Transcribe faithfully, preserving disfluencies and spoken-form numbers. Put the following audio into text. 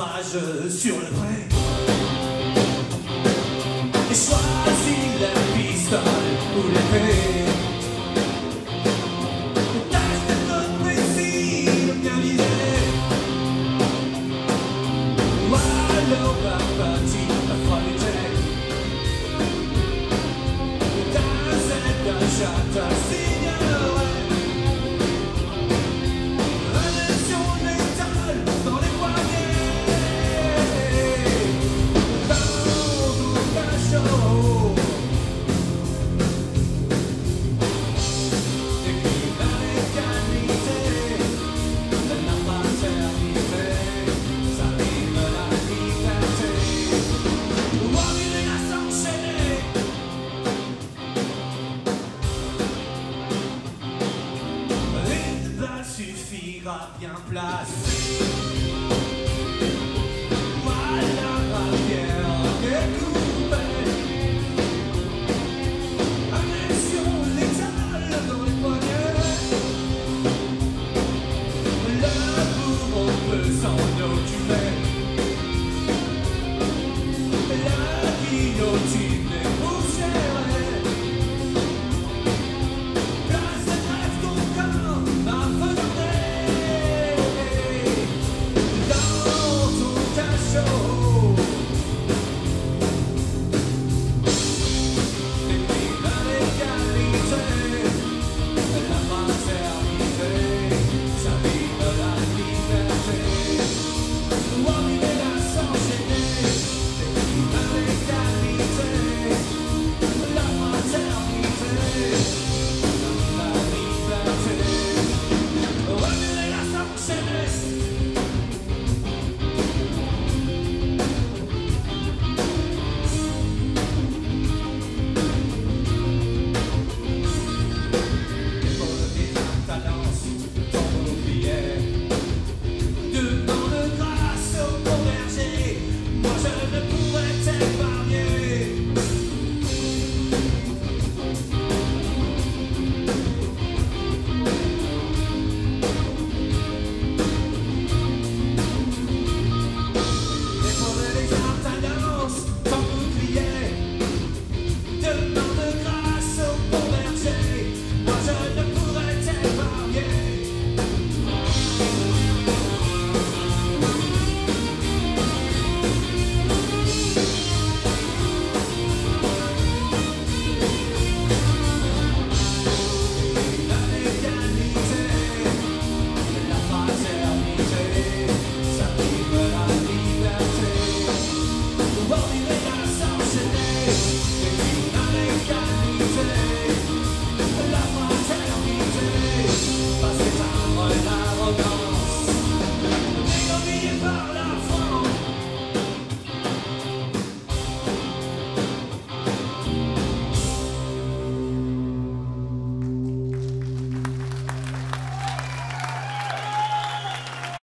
rage sur le vrai. Et choisis la pistole ou l'épée. Tâche d'être précis, de bien viser. Ou alors va partir à froid l'été. Ta zèle d'un chat un signalerait. Addiction létale dans les poignets. Dans ton cachot. Écris la mécanité de la maternité. Ça rime la liberté. Voir une menace enchaînée. Une balle suffira bien placée.